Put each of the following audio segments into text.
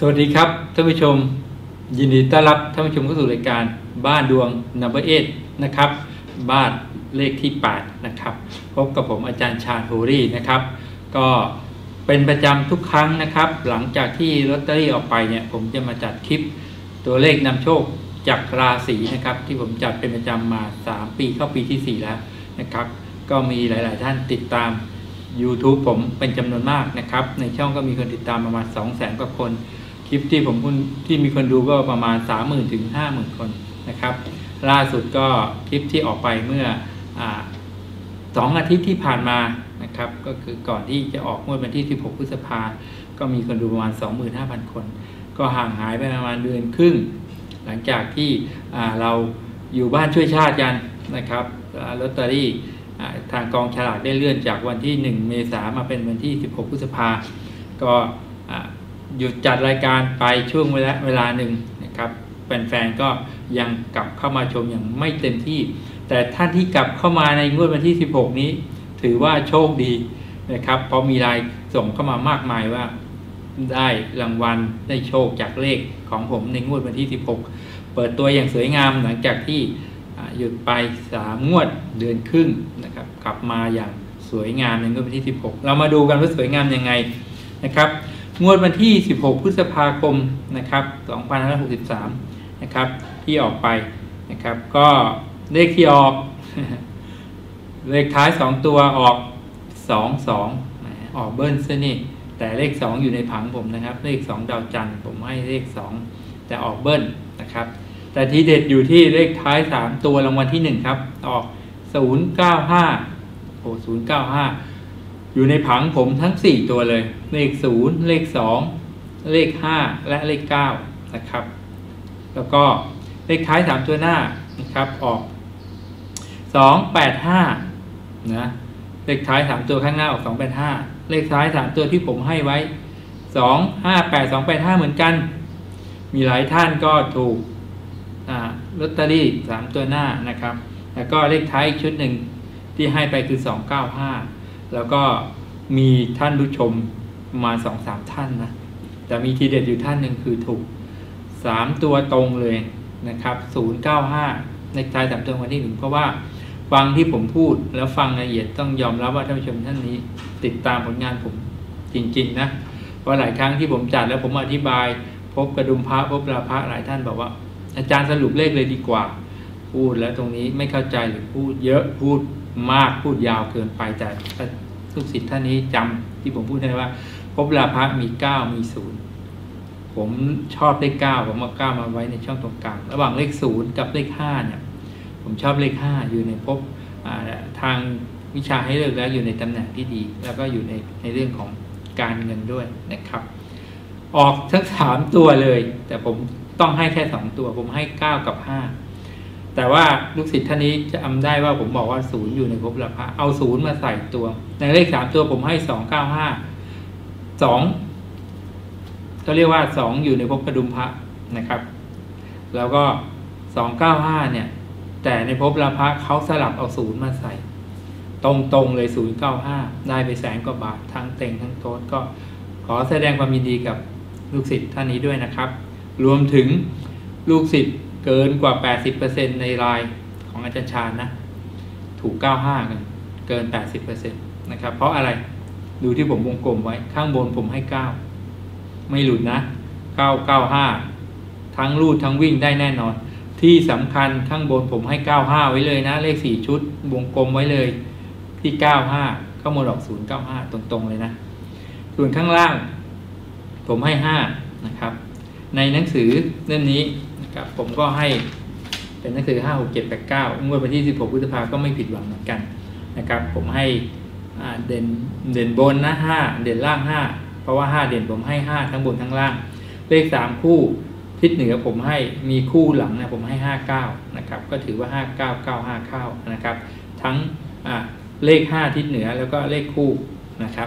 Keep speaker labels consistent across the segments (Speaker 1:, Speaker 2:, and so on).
Speaker 1: สวัสดีครับท่านผู้ชมยินดีต้อนรับท่านผู้ชมเข้าสู่รายการบ้านดวง No.8 นะครับบ้านเลขที่8นะครับพบกับผมอาจารย์ชาญโฮรี่นะครับก็เป็นประจำทุกครั้งนะครับหลังจากที่ลอตเตอรี่ออกไปเนี่ยผมจะมาจัดคลิปตัวเลขนำโชคจากราศีนะครับที่ผมจัดเป็นประจำมา3ปีเข้าปีที่4แล้วนะครับก็มีหลายๆท่านติดตาม YouTube ผมเป็นจำนวนมากนะครับในช่องก็มีคนติดตามประมาณ 200,000 กว่าคนคลิปที่มีคนดูก็ประมาณ 30,000 ถึง 50,000 คนนะครับล่าสุดก็คลิปที่ออกไปเมื่อ2 อาทิตย์ที่ผ่านมานะครับก็คือก่อนที่จะออกงวดวันที่16 พฤษภาก็มีคนดูประมาณ 25,000 คนก็ห่างหายไปประมาณเดือนครึ่งหลังจากที่เราอยู่บ้านช่วยชาติกันนะครับลอตเตอรี่ทางกองฉลากได้เลื่อนจากวันที่1 เมษายนมาเป็นวันที่16 พฤษภาก็หยุดจัดรายการไปช่วงเวลาหนึ่งนะครับแฟนๆก็ยังกลับเข้ามาชมอย่างไม่เต็มที่แต่ท่านที่กลับเข้ามาในงวดวันที่16นี้ถือว่าโชคดีนะครับเพราะมีรายส่งเข้ามามากมายว่าได้รางวัลได้โชคจากเลขของผมในงวดวันที่16เปิดตัวอย่างสวยงามหลังจากที่หยุดไป3 งวดเดือนครึ่งนะครับกลับมาอย่างสวยงามในงวดวันที่16เรามาดูกันว่าสวยงามยังไงนะครับงวดวันที่16 พฤษภาคมนะครับ2563นะครับที่ออกไปนะครับก็เลขที่ออก เลขท้าย2ตัวออก22ออกเบิ้ลซะนี่แต่เลข2อยู่ในผังผมนะครับเลข2ดาวจันทร์ผมให้เลข2แต่ออกเบิ้ลนะครับแต่ที่เด็ดอยู่ที่เลขท้าย3ตัวรางวัลที่1ครับออก095โอ้095อยู่ในผังผมทั้ง4ตัวเลยเลข0เลข2เลข5และเลข9นะครับแล้วก็เลขท้าย3ตัวหน้านะครับออก285นะเลขท้าย3ตัวข้างหน้าออก285เลขท้าย3ตัวที่ผมให้ไว้258 285เหมือนกันมีหลายท่านก็ถูกลอตเตอรี่3ตัวหน้านะครับแล้วก็เลขท้ายอีกชุดหนึ่งที่ให้ไปคือ295แล้วก็มีท่านผู้ชมประมาณ 2-3 ท่านนะแต่มีทีเด็ดอยู่ท่านหนึ่งคือถูก3ตัวตรงเลยนะครับ095เลขท้าย3ตัววันที่1เพราะว่าฟังที่ผมพูดแล้วฟังละเอียดต้องยอมรับว่าท่านผู้ชมท่านนี้ติดตามผลงานผมจริงๆนะเพราะหลายครั้งที่ผมจัดแล้วผมอธิบายพบกระดุมพระพบลาพระหลายท่านบอกว่าอาจารย์สรุปเลขเลยดีกว่าพูดแล้วตรงนี้ไม่เข้าใจหรือพูดเยอะพูดมากพูดยาวเกินไปแต่ลูกศิษย์ท่านนี้จำที่ผมพูดได้ว่าพบลาพระมี9มี0ผมชอบเลข9ผมเอา9มาไว้ในช่องตรงกลางระหว่างเลข0กับเลข5เนี่ยผมชอบเลข5อยู่ในภพทางวิชาให้เลือกแล้วอยู่ในตำแหน่งที่ดีแล้วก็อยู่ในเรื่องของการเงินด้วยนะครับออกทั้ง3ตัวเลยแต่ผมต้องให้แค่2ตัวผมให้9กับ5แต่ว่าลูกศิษย์ท่านนี้จะจำได้ว่าผมบอกว่า0อยู่ในภพลาภะเอา0มาใส่ตัวในเลข3ตัวผมให้295 2เขาเรียกว่า2อยู่ในภพกระดุมพระนะครับแล้วก็295เนี่ยแต่ในภพลาภะเขาสลับเอา0มาใส่ตรงๆเลย095ได้ไป100,000 กว่าบาททั้งเต็งทั้งโต๊ดก็ขอแสดงความยินดีกับลูกศิษย์ท่านนี้ด้วยนะครับรวมถึงลูกศิษย์เกินกว่า 80% ในรายของอาจารย์ชาญนะถูก95กันเกิน 80% นะครับเพราะอะไรดูที่ผมวงกลมไว้ข้างบนผมให้9ไม่หลุดนะ995ทั้งรูดทั้งวิ่งได้แน่นอนที่สำคัญข้างบนผมให้95ไว้เลยนะเลข4ชุดวงกลมไว้เลยที่95เข้ามาออก095ตรงๆเลยนะส่วนข้างล่างผมให้5นะครับในหนังสือเล่มนี้นะครับผมก็ให้เป็นหนังสือ5 6 7 8 9งวดวันที่16 พฤษภาคมก็ไม่ผิดหวังเหมือนกันนะครับผมให้เด่นบนนะ5เด่นล่าง5เพราะว่า5เด่นผมให้5ทั้งบนทั้งล่างเลข3คู่ทิศเหนือผมให้มีคู่หลังนะผมให้59นะครับก็ถือว่า5995เข้านะครับทั้งเลข5ทิศเหนือแล้วก็เลขคู่นะครับ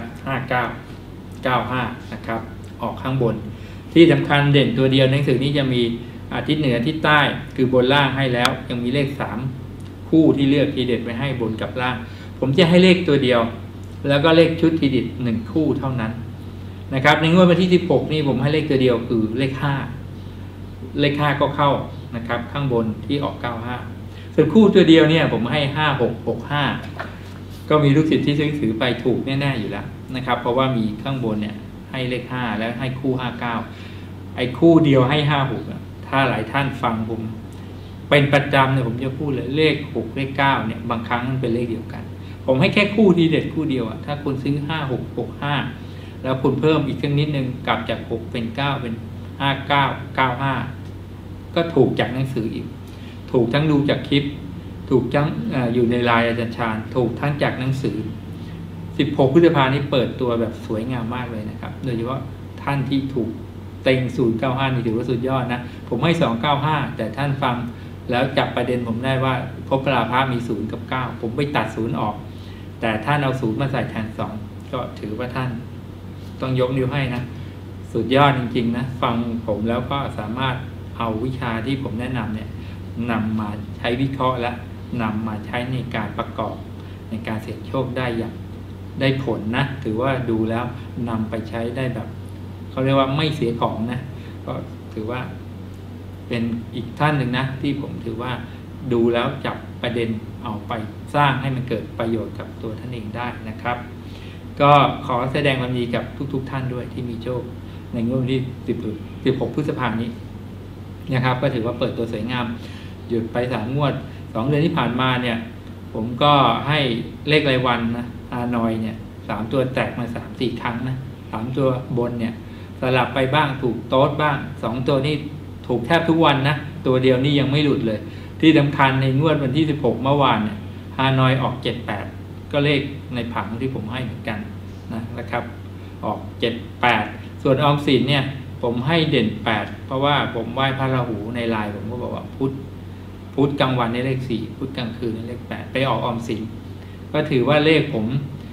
Speaker 1: 5995นะครับออกข้างบนที่สำคัญเด่นตัวเดียวหนังสือนี้จะมีทิศเหนือทิศใต้คือบนล่างให้แล้วยังมีเลข3คู่ที่เลือกทีเด็ดไว้ให้บนกับล่างผมจะให้เลขตัวเดียวแล้วก็เลขชุดทีเด็ด1คู่เท่านั้นนะครับในงวดวันที่16นี่ผมให้เลขตัวเดียวคือเลข5เลข5ก็เข้านะครับข้างบนที่ออก95ส่วนคู่ตัวเดียวเนี่ยผมให้5665ก็มีลูกศิษย์ที่ซื้อถือไปถูกแน่ๆอยู่แล้วนะครับเพราะว่ามีข้างบนเนี่ยให้เลข5แล้วให้คู่59ไอ้คู่เดียวให้56ถ้าหลายท่านฟังผมเป็นประจำเนี่ยผมจะพูดเลยเลข6เลข9เนี่ยบางครั้งมันเป็นเลขเดียวกันผมให้แค่คู่ทีเด็ดคู่เดียวถ้าคุณซื้อ5665แล้วคุณเพิ่มอีกสักนิดนึงกลับจาก6เป็น9เป็น5995ก็ถูกจากหนังสืออีกถูกทั้งดูจากคลิปถูกทั้งอยู่ในไลน์อาจารย์ชาญถูกทั้งจากหนังสือ16พฤษภาคมนี้เปิดตัวแบบสวยงามมากเลยนะครับโดยเฉพาะท่านที่ถูกเต็ง095นี่ถือว่าสุดยอดนะผมให้295แต่ท่านฟังแล้วจับประเด็นผมได้ว่าภพพลาภะมี0กับ9ผมไปตัด0ออกแต่ท่านเอา0มาใส่แทน2ก็ถือว่าท่านต้องยกนิ้วให้นะสุดยอดจริงๆนะฟังผมแล้วก็สามารถเอาวิชาที่ผมแนะนำเนี่ยนำมาใช้วิเคราะห์และนำมาใช้ในการประกอบในการเสี่ยงโชคได้อย่างได้ผลนะถือว่าดูแล้วนำไปใช้ได้แบบเขาเรียกว่าไม่เสียของนะก็ถือว่าเป็นอีกท่านหนึ่งนะที่ผมถือว่าดูแล้วจับประเด็นเอาไปสร้างให้มันเกิดประโยชน์กับตัวท่านเองได้นะครับก็ขอแสดงความยินดีกับทุกท่านด้วยที่มีโชคในงวดที่16พฤษภาคมนี้นะครับก็ถือว่าเปิดตัวสวยงามหยุดไป3งวด2เดือนที่ผ่านมาเนี่ยผมก็ให้เลขรายวันนะฮานอยเนี่ย3ตัวแตกมา 3-4 ครั้งนะ3ตัวบนเนี่ยสลับไปบ้างถูกโต๊ดบ้าง2ตัวนี้ถูกแทบทุกวันนะตัวเดียวนี่ยังไม่หลุดเลยที่สำคัญในงวดวันที่16เมื่อวานเนี่ยฮานอยออก78ก็เลขในผังที่ผมให้เหมือนกันนะครับออก78ส่วนออมสินเนี่ยผมให้เด่น8เพราะว่าผมไหว้พระราหูในไลน์ผมก็บอกว่าพุธกลางวันในเลข4พุธกลางคืนในเลข8ไปออกออมสินก็ถือว่าเลขผม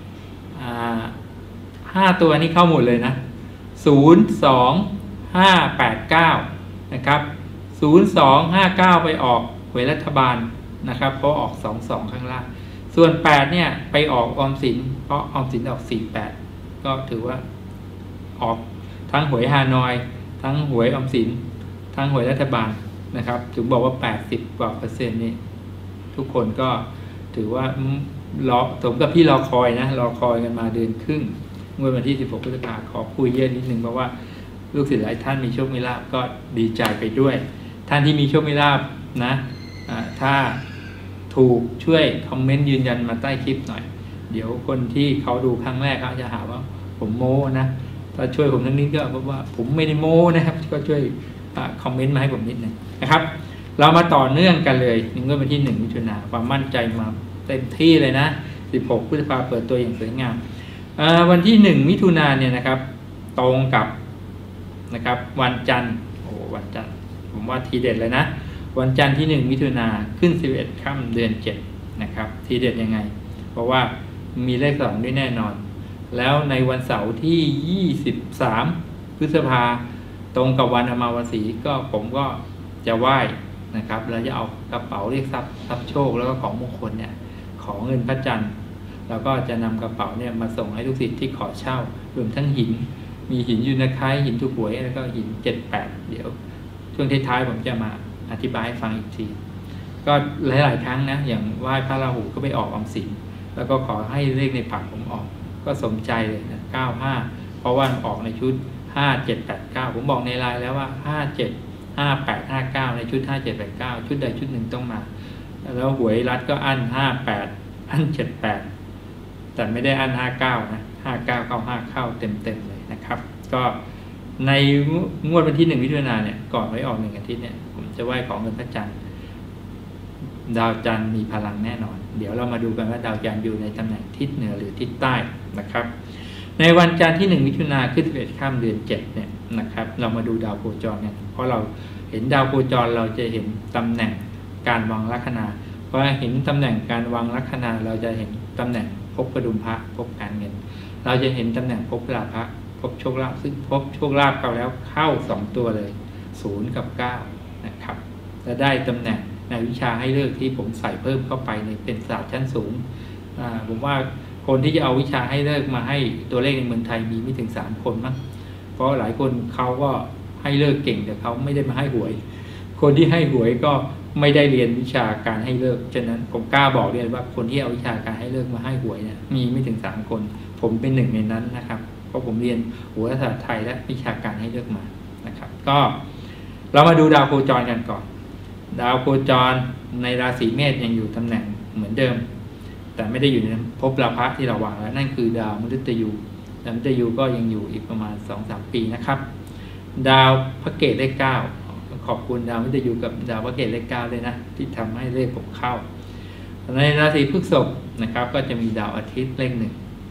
Speaker 1: 5ตัวนี้เข้าหมดเลยนะ0 2 5 8 9นะครับ0 2 5 9ไปออกหวยรัฐบาลนะครับเพราะออก22ข้างล่างส่วน8เนี่ยไปออกออมสินเพราะออมสินออก48ก็ถือว่าออกทั้งหวยฮานอยทั้งหวยออมสินทั้งหวยรัฐบาลนะครับถึงบอกว่า80%กว่านี่ทุกคนก็ถือว่ารอสมกับพี่รอคอยนะรอคอยกันมาเดือนครึ่งงวดวันที่16พฤษภาคมขอคุยเยอะนิดนึงเพราะว่าลูกศิษย์หลายท่านมีโชคมีลาภก็ดีใจไปด้วยท่านที่มีโชคมีลาภนะถ้าถูกช่วยคอมเมนต์ยืนยันมาใต้คลิปหน่อยเดี๋ยวคนที่เขาดูครั้งแรกเขาจะหาว่าผมโม้นะถ้าช่วยผมนิดก็เพราะว่าผมไม่ได้โม้นะครับก็ช่วยคอมเมนต์มาให้ผมนิดนึงนะครับเรามาต่อเนื่องกันเลยในงวดวันที่1มิถุนายนความมั่นใจมาเต็มที่เลยนะ16พฤษภาคมเปิดตัวอย่างสวยงามวันที่1มิถุนายนเนี่ยนะครับตรงกับนะครับวันจันทร์วันจันทร์ผมว่าทีเด็ดเลยนะวันจันทร์ที่1มิถุนายนขึ้น11ค่ำเดือน7นะครับทีเด็ดยังไงเพราะว่ามีเลข2ด้วยแน่นอนแล้วในวันเสาร์ที่23พฤษภาคมตรงกับวันอมาวสีก็ผมก็จะไหว้นะครับแล้วจะเอากระเป๋าเรียกทรัพย์โชคแล้วก็ของมงคลเนี่ยขอเงินพระจันทร์แล้วก็จะนำกระเป๋าเนี่ยมาส่งให้ลูกศิษย์ที่ขอเช่ารวมทั้งหินมีหินยูนาคายหินถูกหวยแล้วก็หิน78เดี๋ยวช่วงท้ายๆผมจะมาอธิบายให้ฟังอีกทีก็หลายๆครั้งนะอย่างไหว้พระราหูก็ไปออกออมสินแล้วก็ขอให้เลขในผังผมออกก็สมใจเลยนะ95เพราะว่าออกในชุด5789ผมบอกในไลน์แล้วว่า57 58 59ในชุด5789ชุดใดชุดหนึ่งต้องมาแล้วหวยรัฐก็อั้น58อั้น78แต่ไม่ได้อั้น59นะ59เข้า5เข้าเต็มเลยนะครับก็ในงวดวันที่1มิถุนายนเนี่ยก่อนไว้ออก1อาทิตย์เนี่ยผมจะไหว้ของเงินพระจันทร์ดาวจันทร์มีพลังแน่นอนเดี๋ยวเรามาดูกันว่าดาวจันทร์อยู่ในตำแหน่งทิศเหนือหรือทิศใต้นะครับในวันจันทร์ที่1มิถุนายนขึ้น11ค่ำเดือน7เนี่ยนะครับเรามาดูดาวโคจรเนี่ยเพราะเราเห็นดาวโคจรเราจะเห็นตำแหน่งการวางลัคนาเพราะเห็นตำแหน่งการวางลัคนาเราจะเห็นตำแหน่งภพกระดุมพระภพการเงินเราจะเห็นตำแหน่งภพลาภะภพโชคลาภซึ่งภพโชคลาภเข้าแล้วเข้า2ตัวเลย0กับ9นะครับจะได้ตำแหน่งในวิชาให้เลือกที่ผมใส่เพิ่มเข้าไปในเป็นศาสตร์ชั้นสูงผมว่าคนที่จะเอาวิชาให้เลิกมาให้ตัวเลขในเมืองไทยมีไม่ถึง3 คนมั้งเพราะหลายคนเขาก็ให้เลิกเก่งแต่เขาไม่ได้มาให้หวย คนที่ให้หวยก็ไม่ได้เรียนวิชาการให้เลิกฉะนั้นผมกล้าบอกเลยว่าคนที่เอาวิชาการให้เลิกมาให้หวยเนี่ยมีไม่ถึง3 คนผมเป็นหนึ่งในนั้นนะครับเพราะผมเรียนโหราศาสตร์ไทยและวิชาการให้เลิกมานะครับก็เรามาดูดาวโคจรกันก่อนดาวโคจรในราศีเมษยังอยู่ตำแหน่งเหมือนเดิมแต่ไม่ได้อยู่ในภพราพะที่เราวางแล้วนั่นคือดาวมฤตยูดาวมฤตยูก็ยังอยู่อีกประมาณ 2-3 ปีนะครับดาวพระเกตเลข 9ขอบคุณดาวมฤตยูกับดาวพระเกตเลข 9เลยนะที่ทำให้เลขผมเข้าในราศีพฤษภนะครับก็จะมีดาวอาทิตย์เลข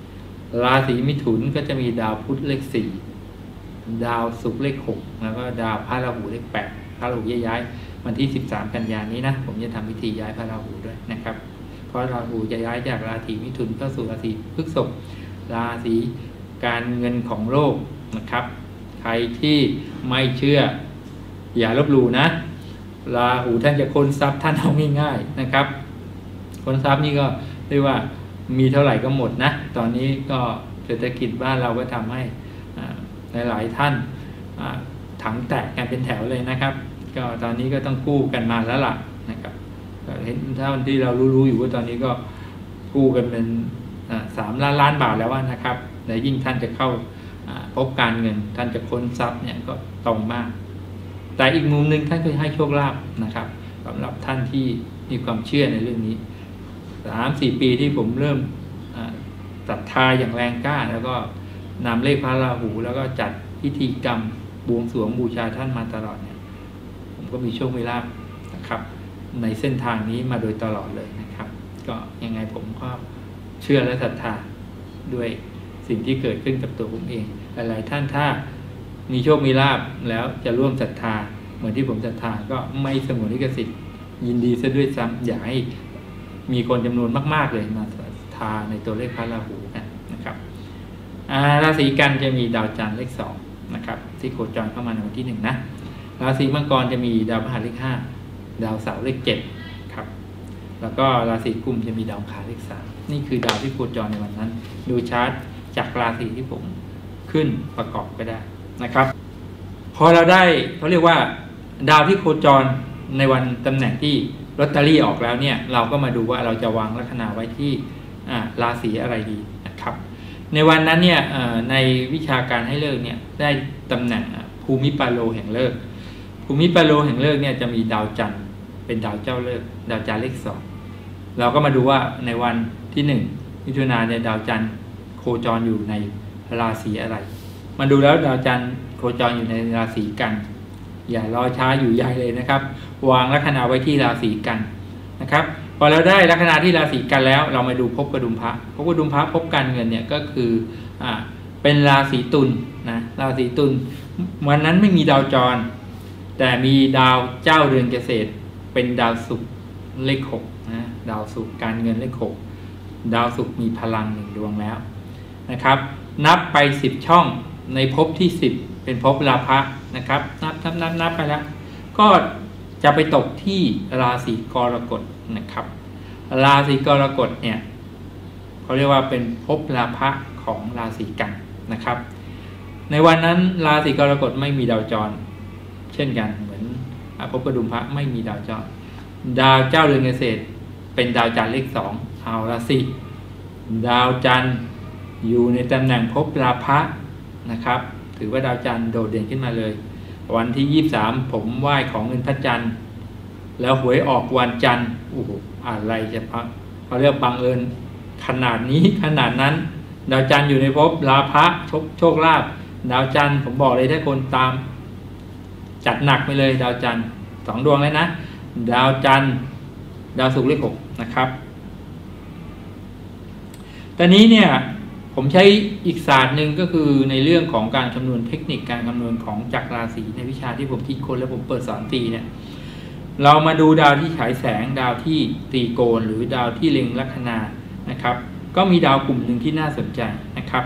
Speaker 1: 1ราศีมิถุนก็จะมีดาวพุธเลข 4ดาวศุกร์เลข 6แล้วก็ดาวพระราหูเลข 8พระราหูย้ายวันที่13 กันยายนนี้นะผมจะทำพิธีย้ายพระราหูด้วยนะครับเพราะราหูจะย้ายจากราศีมิถุนเข้าสู่ราศีพฤษภราศีการเงินของโลกนะครับใครที่ไม่เชื่ออย่าลบหลู่นะราหูท่านจะค้นทรัพย์ท่านเอาง่ายๆนะครับค้นทรัพย์นี่ก็เรียกว่ามีเท่าไหร่ก็หมดนะตอนนี้ก็เศรษฐกิจบ้านเราก็ทำให้หลายๆท่านถังแตกกันเป็นแถวเลยนะครับก็ตอนนี้ก็ต้องกู้กันมาแล้วล่ะนะครับเห็นเท่าที่เรารู้อยู่ว่าตอนนี้ก็กู้กันเป็น3 ล้าน บาทแล้วนะครับแต่ยิ่งท่านจะเข้าพบการเงินท่านจะค้นทรัพย์เนี่ยก็ตรงมากแต่อีกมุมหนึ่งท่านก็ให้โชคลาภนะครับสำหรับท่านที่มีความเชื่อในเรื่องนี้ 3-4 ปีที่ผมเริ่มศรัทธาอย่างแรงกล้าแล้วก็นำเลขพระราหูแล้วก็จัดพิธีกรรมบวงสรวงบูชาท่านมาตลอดเนี่ยผมก็มีโชคมีลาภนะครับในเส้นทางนี้มาโดยตลอดเลยนะครับก็ยังไงผมก็เชื่อและศรัทธาด้วยสิ่งที่เกิดขึ้นกับตัวผมเองหลายๆท่านถ้ามีโชคมีลาภแล้วจะร่วมศรัทธาเหมือนที่ผมศรัทธาก็ไม่สงวนลิขสิทธิ์ยินดีซะด้วยซ้ำอยากให้มีคนจำนวนมากๆเลยมาศรัทธาในตัวเลขพระราหูนะครับราศีกันจะมีดาวจันทร์เลข 2นะครับที่โคจรเข้ามาในวันที่ 1นะราศีมังกรจะมีดาวพฤหัสเลข 5ดาวเสาร์เลข 7ครับแล้วก็ราศีกุมจะมีดาวอังคารเลข 3นี่คือดาวที่โคจรในวันนั้นดูชาร์ตจากราศีที่ผมขึ้นประกอบก็ได้นะครับพอเราได้เขาเรียกว่าดาวที่โคจรในวันตำแหน่งที่ลอตเตอรี่ออกแล้วเนี่ยเราก็มาดูว่าเราจะวางลัคนาไว้ที่ราศีอะไรดีนะครับในวันนั้นเนี่ยในวิชาการให้เลิกเนี่ยได้ตำแหน่งภูมิปาโลแห่งเลิกภูมิปาโลแห่งเลิกเนี่ยจะมีดาวจันทร์เป็นดาวเจ้าเลิกดาวจันทร์เลข 2เราก็มาดูว่าในวันที่1 มิถุนายนเนี่ยดาวจันทร์โคจรอยู่ในราศีอะไรมาดูแล้วดาวจันทร์โคจรอยู่ในราศีกันอย่ารอช้าอยู่ใหญ่เลยนะครับวางลัคนาไว้ที่ราศีกันนะครับพอเราได้ลัคนาที่ราศีกันแล้วเรามาดูภพกระดุมพระภพกระดุมพระภพการเงินเนี่ยก็คือเป็นราศีตุลนะราศีตุลวันนั้นไม่มีดาวจรแต่มีดาวเจ้าเรือนเกษตรเป็นดาวศุกร์เลข 6นะดาวศุกร์การเงินเลข 6ดาวศุกร์มีพลัง1 ดวงแล้วนะครับนับไป10 ช่องในภพที่10เป็นภพราพะนะครับนับไปแล้วก็จะไปตกที่ราศีกรกฎนะครับราศีกรกฎเนี่ยเขาเรียกว่าเป็นภพราพะของราศีกันนะครับในวันนั้นราศีกรกฎไม่มีดาวจรเช่นกันเหมือนภพกระดุมพระไม่มีดาวจรดาวเจ้าเรือนเกษตรเป็นดาวจันทร์เลข 2เอาละสิดาวจันทร์อยู่ในตำแหน่งภพราพะนะครับถือว่าดาวจันทร์โดดเด่นขึ้นมาเลยวันที่23ผมไหว้ของเงินพระจันทร์แล้วหวยออกวันจันทร์โอ้โหอะไรจะพักเขาเรียกบังเอิญขนาดนี้ขนาดนั้นดาวจันทร์อยู่ในภพราพะโชคลาภดาวจันทร์ผมบอกเลยถ้าคนตามจัดหนักไปเลยดาวจันทร์2 ดวงเลยนะดาวจันทร์ดาวศุกร์เลข 6นะครับตอนนี้เนี่ยผมใช้อีกศาสตร์หนึ่งก็คือในเรื่องของการคำนวณเทคนิคการคำนวณของจักรราศีในวิชาที่ผมคิดค้นและผมเปิดสอนฟรีเนี่ยเรามาดูดาวที่ฉายแสงดาวที่ตีโกนหรือดาวที่เล็งลัคนานะครับก็มีดาวกลุ่มหนึ่งที่น่าสนใจนะครับ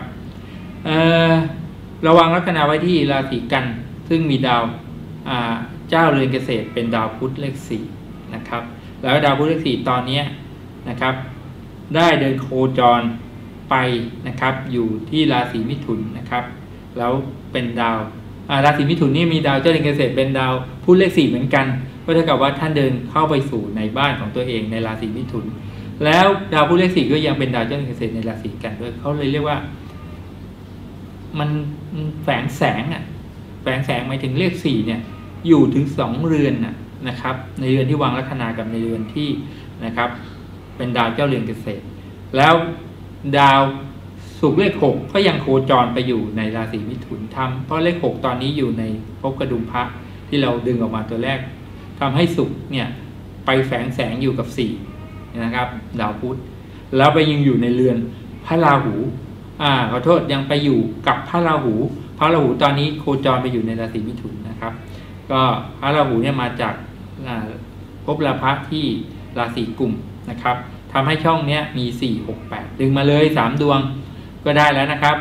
Speaker 1: ระวังลัคนาไว้ที่ราศีกันซึ่งมีดาวเจ้าเรือนเกษตรเป็นดาวพุธเลข 4นะครับแล้วดาวพุธเลข 4ตอนนี้นะครับได้เดินโคจรไปนะครับอยู่ที่ราศีมิถุนนะครับแล้วเป็นดาวราศีมิถุนนี่มีดาวเจ้าเรือนเกษตรเป็นดาวพูดเลข4เหมือนกันก็เท่ากับว่าท่านเดินเข้าไปสู่ในบ้านของตัวเองในราศีมิถุนแล้วดาวพูดเลข4ก็ยังเป็นดาวเจ้าเรือนเกษตรในราศีกันด้วยเขาเลยเรียกว่ามันแฝงแสงแฝงแสงหมายถึงเลข4เนี่ยอยู่ถึง2เรือนนะครับในเรือนที่วางลัคนากับในเรือนที่นะครับเป็นดาวเจ้าเรือนเกษตรแล้วดาวศุกร์เลข6ก็ยังโคจรไปอยู่ในราศีมิถุนทำเพราะเลข6ตอนนี้อยู่ในภพกระดุมพระที่เราดึงออกมาตัวแรกทำให้ศุกร์เนี่ยไปแฝงแสงอยู่กับ4นะครับดาวพุธแล้วไปยังอยู่ในเรือนพระราหูขอโทษยังไปอยู่กับพระราหูตอนนี้โคจรไปอยู่ในราศีมิถุนนะครับก็พระราหูเนี่ยมาจากภพราพะที่ราศีกุมนะครับทำให้ช่องนี้มี4 6 8ดึงมาเลย3ดวงก็ได้แล้วนะครับ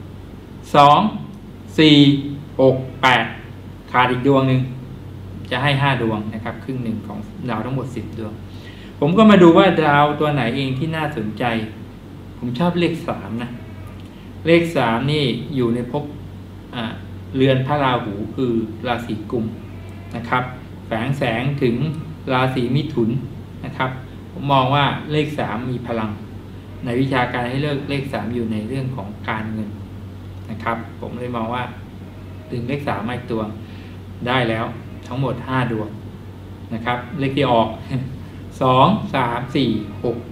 Speaker 1: 2 4 6 8ขาดอีกดวงหนึ่งจะให้5ดวงนะครับครึ่งหนึ่งของดาวทั้งหมด10ดวงผมก็มาดูว่าดาวตัวไหนเองที่น่าสนใจผมชอบเลข3นะเลข3นี่อยู่ในภพเรือนพระราหูคือราศีกุมนะครับแฝงแสงถึงราศีมิถุนนะครับผมมองว่าเลข3มีพลังในวิชาการให้เลือกเลข3อยู่ในเรื่องของการเงินนะครับผมเลยมองว่าดึงเลข3มาอีกตัวได้แล้วทั้งหมด5ดวงนะครับเลขที่ออก2 3 4 6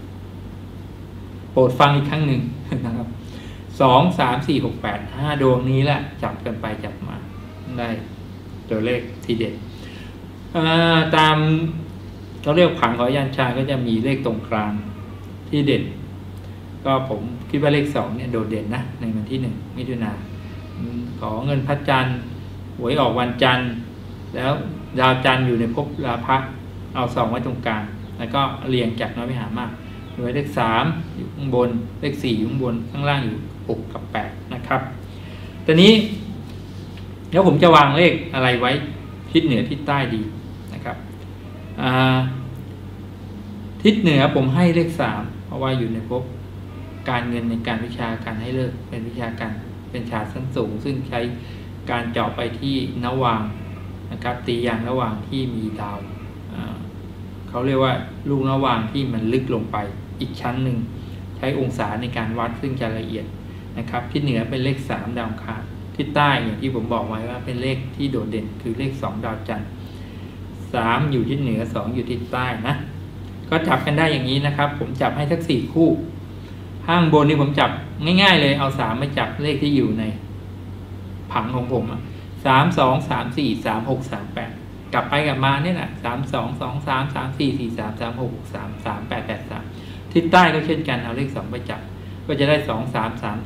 Speaker 1: 8โปรดฟังอีกครั้งหนึ่งนะครับ2 3 4 6 8 5ดวงนี้แหละจับกันไปจับมาได้ตัวเลขทีเด็ดตามเขาเรียกผังของยันชาก็จะมีเลขตรงกลางที่เด่นก็ผมคิดว่าเลข2เนี่ยโดดเด่นนะในวันที่1มิถุนายนขอเงินพระจันทร์หวยออกวันจันทร์แล้วดาวจันทร์อยู่ในภพราพะเอา2ไว้ตรงกลางแล้วก็เรียงจากน้อยไปหามากโดยเลข3อยู่ข้างบนเลข4อยู่ข้างบนข้างล่างอยู่6กับ8นะครับตอนนี้แล้วผมจะวางเลขอะไรไว้ทิศเหนือทิศใต้ดีนะครับทิศเหนือผมให้เลข3เพราะว่าอยู่ในภพการเงินในการวิชาการให้เลิกเป็นวิชาการเป็นศาสตร์ชั้นสูงซึ่งใช้การเจาะไปที่นวางนะครับตีอย่างระหว่างที่มีดาวเขาเรียกว่าลูกนวางที่มันลึกลงไปอีกชั้นหนึ่งใช้องศาในการวัดซึ่งจะละเอียดนะครับทิศเหนือเป็นเลข3ดาวอังคารทิศใต้อย่างที่ผมบอกไว้ว่าเป็นเลขที่โดดเด่นคือเลข2ดาวจันทร์3อยู่ทิศเหนือ2อยู่ทิศใต้นะก็จับกันได้อย่างนี้นะครับผมจับให้ทั้ง4คู่ข้างบนนี่ผมจับง่ายๆเลยเอา3มาจับเลขที่อยู่ในผังของผม3 2 3 4 3 6 3 8กลับไปกลับมาเนี่ยแหละ3 2 2 3 3 4 4 3 3 6 6 3 3 8 8 3ทิศใต้ก็เช่นกันเอาเลข2ไปจับก็จะได้2 3 3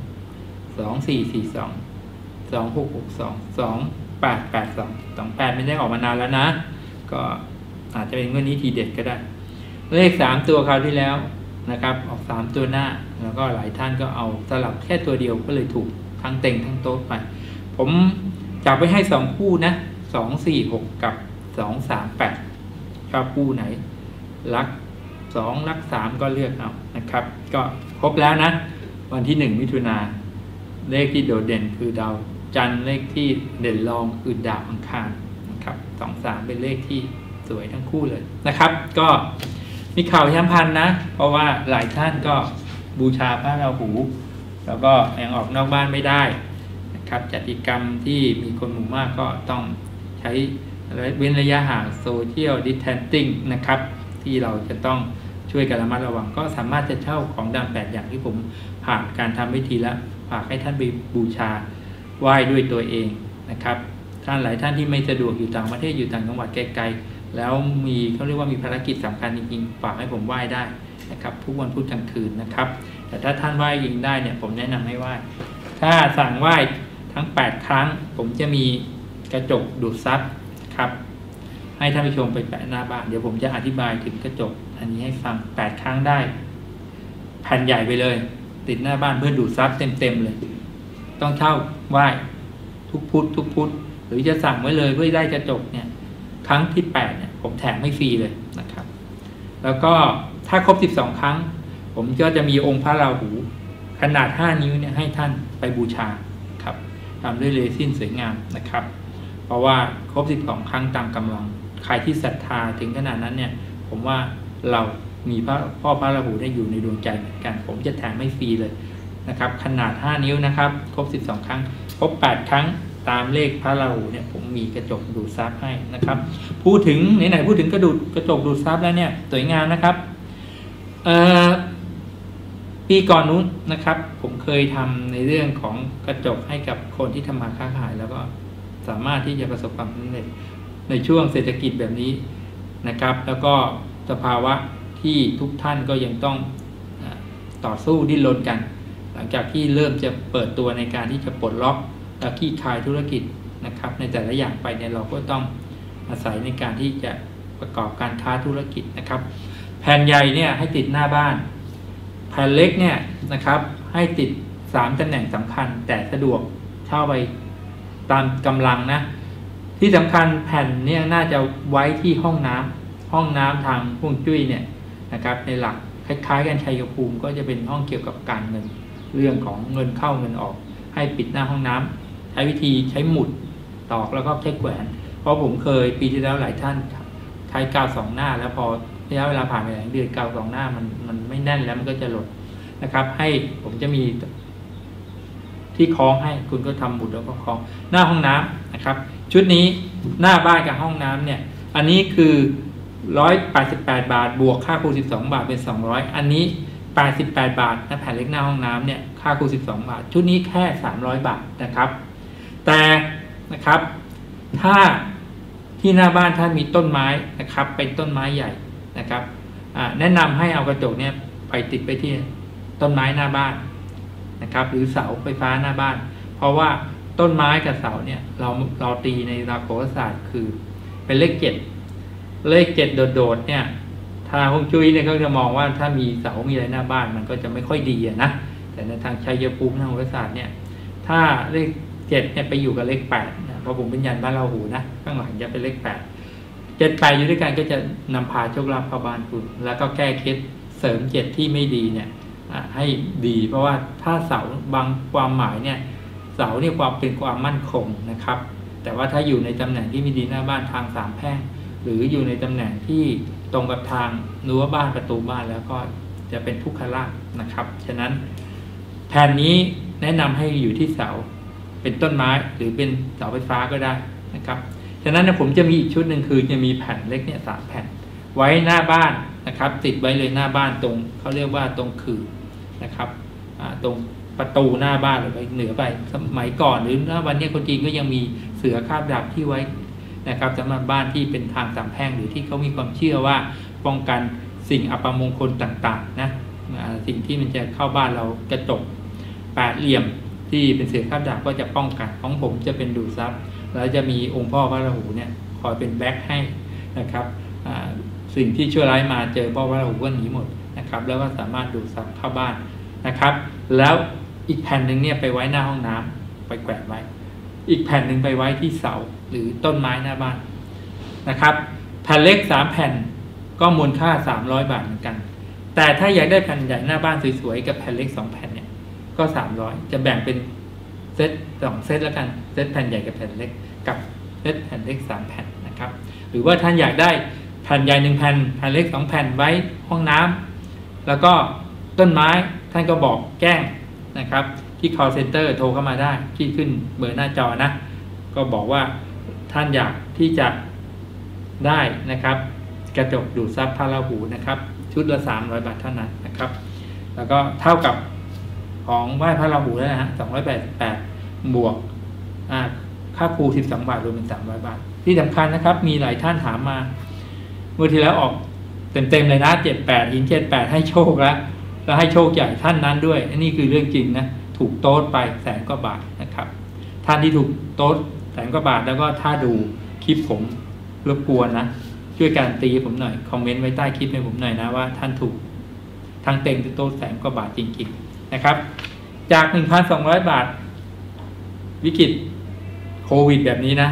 Speaker 1: 2 2 4 4 2 2 6 6 2 2 8 8 2 2 8ไม่ได้ออกมานานแล้วนะก็อาจจะเป็นเงื่อนนี้ทีเด็ดก็ได้เลข3ตัวคราวที่แล้วนะครับออก3ตัวหน้าแล้วก็หลายท่านก็เอาสลับแค่ตัวเดียวก็เลยถูกทั้งเต็งทั้งโต๊ะไปผมจับไปให้2คู่นะ2 4 6กับ2 3 8ชอบคู่ไหนรัก2รัก3ก็เลือกเอานะครับก็ครบแล้วนะวันที่1มิถุนาเลขที่โดดเด่นคือดาวจันทร์เลขที่เด่นรองคือดาวอังคารนะครับ2 3เป็นเลขที่สวยทั้งคู่เลยนะครับก็มีข่าวย้ำพันนะเพราะว่าหลายท่านก็บูชาพระราหูแล้วก็ยังออกนอกบ้านไม่ได้นะครับจัดกิจกรรมที่มีคนหมู่มากก็ต้องใช้เว้นระยะห่างโซเชียลดิสแทนซิ่งนะครับที่เราจะต้องช่วยกันระมัดระวังก็สามารถจะเช่าของดำ8อย่างที่ผมผ่านการทำพิธีแล้วฝากให้ท่านไปบูชาไหว้ด้วยตัวเองนะครับท่านหลายท่านที่ไม่สะดวกอยู่ต่างประเทศอยู่ต่างจังหวัดไกลๆแล้วมีเขาเรียกว่ามีภารกิจสำคัญจริงๆฝากให้ผมไหว้ได้นะครับทุกวันพุธกลางคืนนะครับแต่ถ้าท่านไหว้เองได้เนี่ยผมแนะนำให้ไหว้ถ้าสั่งไหว้ทั้ง8ครั้งผมจะมีกระจกดูดซับครับให้ท่านผู้ชมไปแปะหน้าบ้านเดี๋ยวผมจะอธิบายถึงกระจกอันนี้ให้ฟัง8ครั้งได้แผ่นใหญ่ไปเลยติดหน้าบ้านเพื่อดูดซับเต็มๆเลยต้องเช่าไหว้ทุกพุธหรือจะสั่งไว้เลยเพื่อได้กระจกเนี่ยครั้งที่8เนี่ยผมแถมให้ฟรีเลยนะครับแล้วก็ถ้าครบ12ครั้งผผมก็จะมีองค์พระราหูขนาด5 นิ้วเนี่ยให้ท่านไปบูชาครับทำด้วยเรซินสวยงามนะครับเพราะว่าครบ12 ครั้งตามกำลังใครที่ศรัทธาถึงขนาดนั้นเนี่ยผมว่าเรามีพ่อพระราหูได้อยู่ในดวงใจเหมือนกันผมจะแถมให้ฟรีเลยนะครับขนาด5 นิ้วนะครับครบ12 ครั้งครบ8 ครั้งตามเลขพระราหูเนี่ยผมมีกระจกดูดซับให้นะครับพูดถึงไหนๆพูดถึงกระจกดูดซับแล้วเนี่ยสวยงามนะครับปีก่อนนู้นนะครับผมเคยทำในเรื่องของกระจกให้กับคนที่ทำมาค้าขายแล้วก็สามารถที่จะประสบความสำเร็จในช่วงเศรษฐกิจแบบนี้นะครับแล้วก็สภาวะที่ทุกท่านก็ยังต้องต่อสู้ดิ้นรนกันหลังจากที่เริ่มจะเปิดตัวในการที่จะปลดล็อกและคลี่คลายธุรกิจนะครับในแต่ละอย่างไปเนี่ยเราก็ต้องอาศัยในการที่จะประกอบการค้าธุรกิจนะครับแผ่นใหญ่เนี่ยให้ติดหน้าบ้านแผ่นเล็กเนี่ยนะครับให้ติด3 ตำแหน่งสำคัญแต่สะดวกเข้าไปตามกำลังนะที่สำคัญแผ่นเนี่ยน่าจะไว้ที่ห้องน้ำทางฮวงจุ้ยเนี่ยนะครับในหลักคล้ายๆกันชัยภูมิก็จะเป็นห้องเกี่ยวกับการเงินเรื่องของเงินเข้าเงินออกให้ปิดหน้าห้องน้ำใช้วิธีใช้หมุดตอกแล้วก็ใช้แขวนเพราะผมเคยปีที่แล้วหลายท่านใช้กาว2 หน้าแล้วพอระยะเวลาผ่านไปหลายเดือนกาว2 หน้ามันไม่แน่นแล้วมันก็จะหล่นนะครับให้ผมจะมีที่คล้องให้คุณก็ทำหมุดแล้วก็คล้องหน้าห้องน้ำนะครับชุดนี้หน้าบ้านกับห้องน้ำเนี่ยอันนี้คือ188 บาทบวกค่าครู12 บาทเป็น200อันนี้88 บาทนะแผ่นเล็กหน้าห้องน้ำเนี่ยค่าครู12 บาทชุดนี้แค่300 บาทนะครับแต่นะครับถ้าที่หน้าบ้านท่านมีต้นไม้นะครับเป็นต้นไม้ใหญ่นะครับแนะนำให้เอากระจกเนี่ยไปติดไปที่ต้นไม้หน้าบ้านนะครับหรือเสาไฟฟ้าหน้าบ้านเพราะว่าต้นไม้กับเสาเนี่ยเราตีในหลักโหราศาสตร์คือเป็นเลข 7เลข 7โดดๆเนี่ยทางฮวงจุ้ยเนี่ยเขาจะมองว่าถ้ามีเสามีอะไรหน้าบ้านมันก็จะไม่ค่อยดีนะแต่ในทางชัยภูมิทางโหราศาสตร์เนี่ยถ้าเลข 7เนี่ยไปอยู่กับเลข 8นะเพราะผมเป็นยันบ้านราหูนะข้างหลังจะเป็นเลข 8 7 8อยู่ด้วยกันก็จะนำพาโชคลาภเข้าบ้านคุณแล้วก็แก้เคล็ดเสริม7ที่ไม่ดีเนี่ยให้ดีเพราะว่าถ้าเสาบางความหมายเนี่ยเสาเนี่ยความเป็นความมั่นคงนะครับแต่ว่าถ้าอยู่ในตำแหน่งที่ไม่ดีหน้าบ้านทาง3 แพร่งหรืออยู่ในตำแหน่งที่ตรงกับทางรั้วบ้านประตูบ้านแล้วก็จะเป็นทุกขลาภนะครับฉะนั้นแผ่นนี้แนะนำให้อยู่ที่เสาเป็นต้นไม้หรือเป็นเสาไฟฟ้าก็ได้นะครับฉะนั้นผมจะมีอีกชุดหนึ่งคือจะมีแผ่นเล็กเนี่ย3 แผ่นไว้หน้าบ้านนะครับติดไว้เลยหน้าบ้านตรงเขาเรียกว่าตรงคือนะครับตรงประตูหน้าบ้านหรือไปเหนือไปสมัยก่อนหรือณวันนี้คนจีนก็ยังมีเสือคาบดาบที่ไว้นะครับสำหรับบ้านที่เป็นทาง3 แพร่งหรือที่เขามีความเชื่อว่าป้องกันสิ่งอัปมงคลต่างๆนะสิ่งที่มันจะเข้าบ้านเรากระจก8 เหลี่ยมที่เป็นเสือคาบดาบก็จะป้องกันของผมจะเป็นดูดซับแล้วจะมีองค์พ่อพระราหูเนี่ยคอยเป็นแบ็คให้นะครับสิ่งที่ชั่วร้ายมาเจอพ่อพระราหูก็หนีหมดนะครับแล้วก็สามารถดูดซับเข้าบ้านนะครับแล้วอีกแผ่นหนึ่งเนี่ยไปไว้หน้าห้องน้ำไปแขวนไว้อีกแผ่นหนึ่งไปไว้ที่เสาหรือต้นไม้หน้าบ้านนะครับแผ่นเล็ก3 แผ่นก็มูลค่า300 บาทเหมือนกันแต่ถ้าอยากได้แผ่นใหญ่หน้าบ้านสวยๆกับแผ่นเล็ก2 แผ่นเนี่ยก็300จะแบ่งเป็นเซต2 เซตแล้วกันเซตแผ่นใหญ่กับแผ่นเล็กกับเซตแผ่นเล็ก3 แผ่นนะครับหรือว่าท่านอยากได้แผ่นใหญ่1 แผ่นแผ่นเล็ก2 แผ่นไว้ห้องน้ำแล้วก็ต้นไม้ท่านก็บอกแจ้งนะครับที่ call center โทรเข้ามาได้ที่ขึ้นเบอร์หน้าจอนะก็บอกว่าท่านอยากที่จะได้นะครับกระจกดูดซับพระราหูนะครับชุดละ300 บาทเท่านั้นนะครับแล้วก็เท่ากับของไหว้พระราหูแล้วนะฮะ288บวกค่าครู12 บาทรวมเป็น300 บาทที่สำคัญนะครับมีหลายท่านถามมาเมื่อที่แล้วออกเต็มๆเลยนะ78หิน78ให้โชคแล้วให้โชคใหญ่ท่านนั้นด้วยอันนี้คือเรื่องจริงนะถูกโต๊ดไป100,000 กว่าบาทนะครับท่านที่ถูกโต๊ด100,000 กว่าบาทแล้วก็ถ้าดูคลิปผมรบกวนนะช่วยการตีผมหน่อยคอมเมนต์ไว้ใต้คลิปให้ผมหน่อยนะว่าท่านถูกทั้งเต็งโต๊ด100,000 กว่าบาทจริงๆนะครับจาก 1,200 บาทวิกฤตโควิดแบบนี้นะ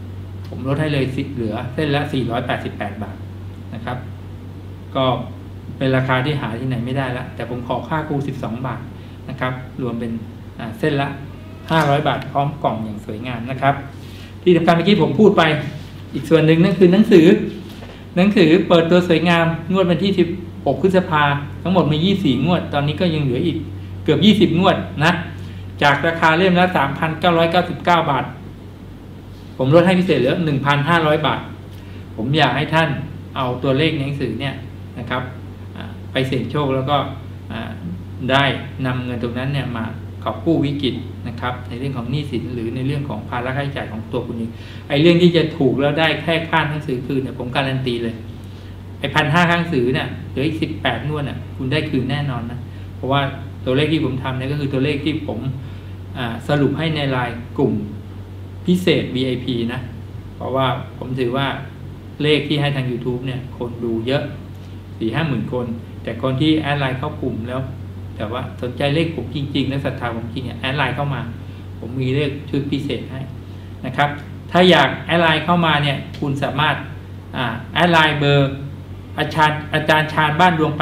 Speaker 1: ผมลดให้เลยเหลือเส้นละ488 บาทนะครับก็เป็นราคาที่หาที่ไหนไม่ได้แล้วแต่ผมขอค่าครู12 บาทนะครับรวมเป็นเส้นละ500 บาทพร้อมกล่องอย่างสวยงามนะครับที่สำคัญเมื่อกี้ผมพูดไปอีกส่วนหนึ่งนั่นคือหนังสือเปิดตัวสวยงามงวดวันที่16 พฤษภาทั้งหมดมี24 งวดตอนนี้ก็ยังเหลืออีกเกือบ20 งวดนะจากราคาเล่มละ 3,999 บาทผมลดให้พิเศษเหลือ 1,500 บาทผมอยากให้ท่านเอาตัวเลขในหนังสือเนี่ยนะครับไปเสี่ยงโชคแล้วก็ได้นำเงินตรงนั้นเนี่ยมากอบกู้วิกฤตนะครับในเรื่องของหนี้สินหรือในเรื่องของภาระค่าใช้จ่ายของตัวคุณเองไอ้เรื่องที่จะถูกแล้วได้แค่ค่าหนังสือคืนเนี่ยผมการันตีเลยไอ้ 1,500 ค่าหนังสือเนี่ยเหลืออีก18 งวดเนี่ยคุณได้คืนแน่นอนนะเพราะว่าตัวเลขที่ผมทำเนี่ยก็คือตัวเลขที่ผมสรุปให้ในรายกลุ่มพิเศษ VIP นะเพราะว่าผมถือว่าเลขที่ให้ทาง YouTube เนี่ยคนดูเยอะ 4-5 หมื่นคนแต่คนที่แอดไลน์เข้ากลุ่มแล้วแต่ว่าสนใจเลขผมจริงๆและศรัทธาผมจริงเนี่ยแอดไลน์เข้ามาผมมีเลขชุดพิเศษให้นะครับถ้าอยากแอดไลน์เข้ามาเนี่ยคุณสามารถแอดไลน์เบอร์อาจารย์ชาญบ้านดวง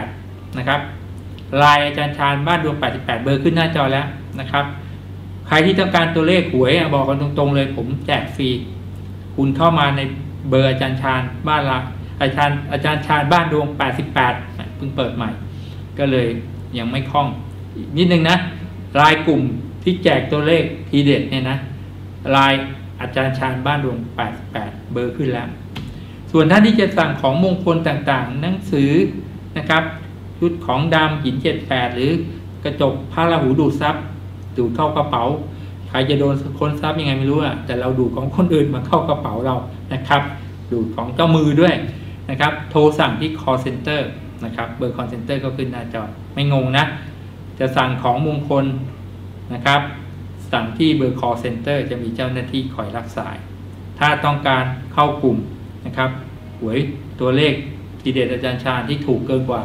Speaker 1: 88นะครับไลน์อาจารย์ชาญบ้านดวง88เบอร์ขึ้นหน้าจอแล้วนะครับใครที่ต้องการตัวเลขหวยบอกกันตรงๆเลยผมแจกฟรีคุณเข้ามาในเบอร์อาจารย์ชาญบ้านอาจารย์ชาญบ้านดวง88เพิ่งเปิดใหม่ก็เลยยังไม่คล่องอีกนิดนึงนะรายกลุ่มที่แจกตัวเลขทีเด็ดเนี่ยนะรายอาจารย์ชาญบ้านดวง88เบอร์ขึ้นแล้วส่วนท่านที่จะสั่งของมงคลต่างๆหนังสือนะครับชุดของดำหิน78หรือกระจกพระราหูดูดซับดูดเข้ากระเป๋าใครจะโดนค้นทรัพย์ยังไงไม่รู้อ่ะแต่เราดูดของคนอื่นมาเข้ากระเป๋าเรานะครับดูดของเจ้ามือด้วยนะครับโทรสั่งที่ call center นะครับเบอร์ call center ก็ขึ้นหน้าจอไม่งงนะจะสั่งของมงคลนะครับสั่งที่เบอร์ call center จะมีเจ้าหน้าที่คอยรับสายถ้าต้องการเข้ากลุ่มนะครับหวยตัวเลขทีเด็ดอาจารย์ชาญที่ถูกเกินกว่า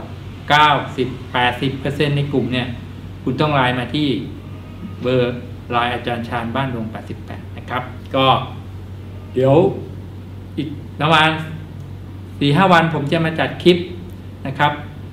Speaker 1: 90-80% ในกลุ่มเนี่ยคุณต้องไลน์มาที่เบอร์ไลน์อาจารย์ชาญบ้านดวง88นะครับก็เดี๋ยวอีกประมาณ 4-5 วันผมจะมาจัดคลิปนะครับ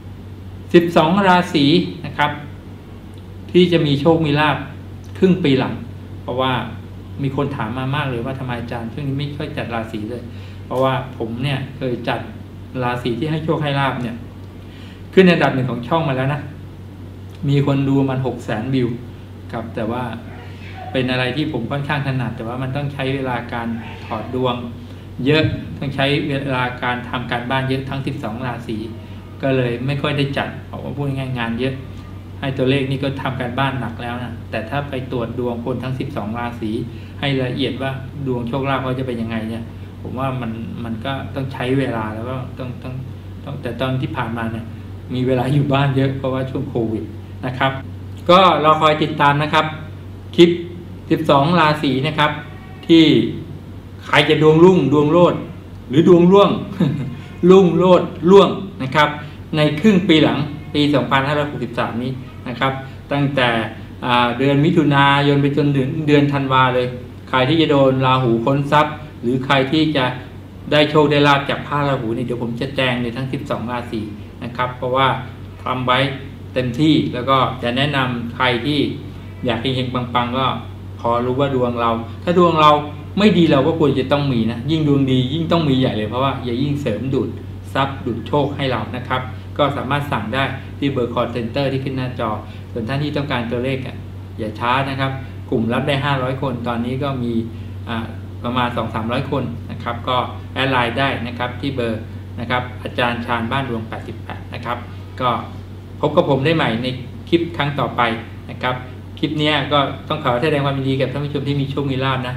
Speaker 1: 12 ราศีนะครับที่จะมีโชคมีลาภครึ่งปีหลังเพราะว่ามีคนถามมามากเลยว่าทำไมอาจารย์ช่วงนี้ไม่ค่อยจัดราศีเลยเพราะว่าผมเนี่ยเคยจัดราศีที่ให้โชคให้ลาภเนี่ยขึ้นในอันดับ 1ของช่องมาแล้วนะมีคนดูมัน 600,000 วิวครับแต่ว่าเป็นอะไรที่ผมค่อนข้างถนัดแต่ว่ามันต้องใช้เวลาการถอดดวงเยอะต้องใช้เวลาการทำการบ้านเยอะทั้ง12 ราศีก็เลยไม่ค่อยได้จัดเพราะว่าพูดง่ายๆงานเยอะให้ตัวเลขนี่ก็ทำการบ้านหนักแล้วนะแต่ถ้าไปตรวจดวงคนทั้ง12 ราศีให้ละเอียดว่าดวงโชคลาภเขาจะเป็นยังไงเนี่ยผมว่ามันก็ต้องใช้เวลาแล้วก็ต้องแต่ตอนที่ผ่านมาเนี่ยมีเวลาอยู่บ้านเยอะเพราะว่าช่วงโควิดนะครับก็รอคอยติดตามนะครับคลิป12 ราศีนะครับที่ใครจะดวงรุ่งดวงโลดหรือดวงร่วง รุ่งโลดร่วงนะครับในครึ่งปีหลังปี 2563 นี้นะครับตั้งแต่เดือนมิถุนายนไปจนถึงเดือนธันวาเลยใครที่จะโดนราหูค้นทรัพย์หรือใครที่จะได้โชคได้ลาภจากพระราหูนี่เดี๋ยวผมจะแจ้งในทั้ง12 ราศีนะครับเพราะว่าทำไว้เต็มที่แล้วก็จะแนะนำใครที่อยากเฮงๆปังๆก็พอรู้ว่าดวงเราถ้าดวงเราไม่ดีเราก็ควรจะต้องมีนะยิ่งดวงดียิ่งต้องมีใหญ่เลยเพราะว่าอย่ายิ่งเสริมดูดทรัพย์ดูดโชคให้เรานะครับก็สามารถสั่งได้ที่เบอร์ call center ที่ขึ้นหน้าจอส่วนท่านที่ต้องการตัวเลขอย่าช้านะครับกลุ่มรับได้500 คนตอนนี้ก็มีประมาณ 200-300 คนนะครับก็แอดไลน์ได้นะครับที่เบอร์นะครับอาจารย์ชาญบ้านดวง88นะครับก็พบกับผมได้ใหม่ในคลิปครั้งต่อไปนะครับคลิปนี้ก็ต้องขอแสดงความยินดีกับท่านผู้ชมที่มีโชคมีลาภนะ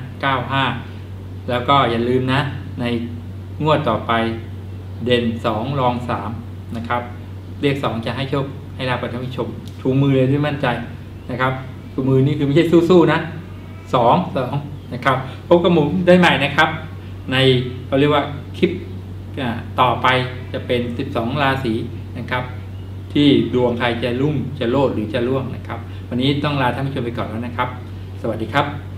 Speaker 1: 95แล้วก็อย่าลืมนะในงวดต่อไปเด่น2รอง3นะครับเลข2จะให้โชคให้ลาภกับท่านผู้ชมชูมือเลยด้วยมั่นใจนะครับชูมือนี่คือไม่ใช่สู้ๆนะ2นะครับพบกับผมได้ใหม่นะครับในเขาเรียกว่าคลิปต่อไปจะเป็น12 ราศีนะครับที่ดวงใครจะรุ่งจะโลดหรือจะร่วงนะครับวันนี้ต้องลาท่านผู้ชมไปก่อนแล้วนะครับสวัสดีครับ